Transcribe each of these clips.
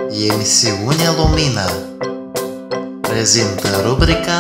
Emisiunea Lumina prezintă rubrica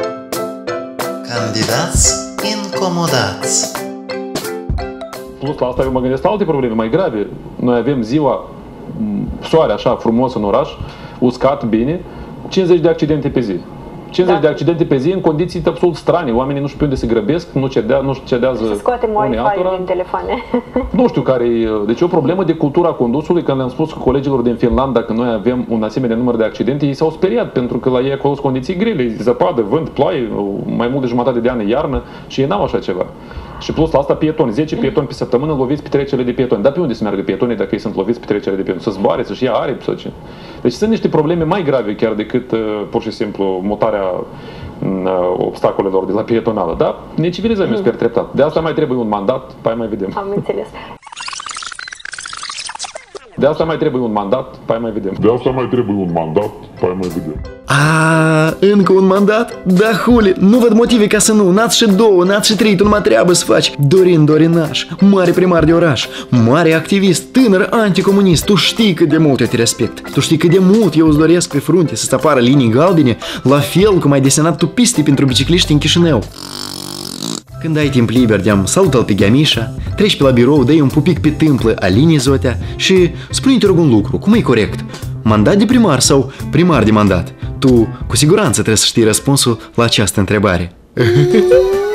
Candidați incomodați. Plus la asta eu mă gândesc la alte probleme mai grave. Noi avem ziua, soare așa frumos în oraș, uscat bine, 50 de accidente pe zi. 50 de accidente pe zi în condiții absolut strane. Oamenii nu știu pe unde se grăbesc, nu cedează scoatem Wi-Fi din telefoane. Nu știu care e. Deci e o problemă de cultura condusului. Când le-am spus colegilor din Finlanda că noi avem un asemenea număr de accidente, ei s-au speriat pentru că la ei acolo sunt condiții grele, zăpadă, vânt, ploaie, mai mult de jumătate de an iarnă și ei n-au așa ceva. Și plus la asta pietoni, 10 pietoni pe săptămână loviți pe trecerile de pietoni. Dar pe unde să meargă pietonii dacă ei sunt loviți pe trecerile de pietoni? Să zboare, să-și ia aripi sau ce? Deci sunt niște probleme mai grave chiar decât pur și simplu mutarea obstacolelor de la pietonală. Dar ne civilizăm, eu sper treptat. De asta mai trebuie un mandat, pe aia mai vedem. Am înțeles. De asta mai trebuie un mandat, pe aia mai vedem. De asta mai trebuie un mandat, pe aia mai vedem. Încă un mandat? Da, huli, nu văd motive ca să nu. N-ați și două, n-ați și trei, tu numai treabă să faci. Dorin Dorinaș, mare primar de oraș, mare activist, tânăr anticomunist. Tu știi cât de mult eu te respect. Tu știi cât de mult eu îți doresc pe frunte să-ți apară linii galbene, la fel cum ai desenat tu piste pentru bicicliști în Chișinău. Când ai timp liber, de-am salută-l pe Gheamișa, treci pe la birou, dai un pupic pe tâmplă Alinii Zotea și spune-i, te rog, un lucru, cum e corect? Mandat de primar sau primar de mandat? Tu cu siguranță trebuie să știi răspunsul la această întrebare.